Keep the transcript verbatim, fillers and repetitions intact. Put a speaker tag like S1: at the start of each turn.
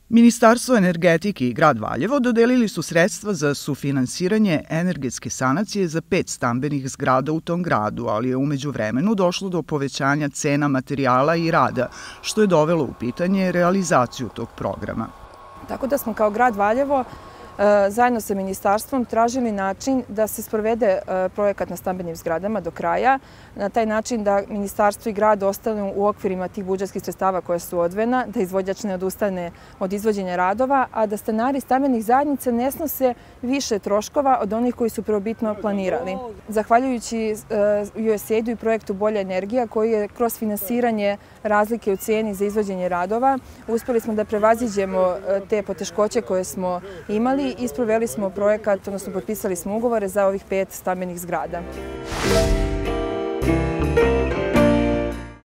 S1: Ministarstvo energetike i grad Valjevo dodelili su sredstva za sufinansiranje energetske sanacije za pet stambenih zgrada u tom gradu, ali je u međuvremenu došlo do povećanja cena materijala i rada, što je dovelo u pitanje realizaciju tog programa.
S2: Tako da smo kao grad Valjevo zajedno sa ministarstvom tražili način da se sprovede projekat na stambenim zgradama do kraja, na taj način da ministarstvo i grad ostanu u okvirima tih budžetskih sredstava koja su odvojena, da izvođač ne odustane od izvođenja radova, a da stanari stambenih zajednica ne snose više troškova od onih koji su prvobitno planirali. Zahvaljujući U S A I D-u i projektu Bolja energija, koji je kroz finansiranje razlike u cijeni za izvođenje radova, uspeli smo da prevaziđemo te poteškoće koje smo imali i sproveli smo projekat, odnosno potpisali smo ugovore za ovih pet stambenih zgrada.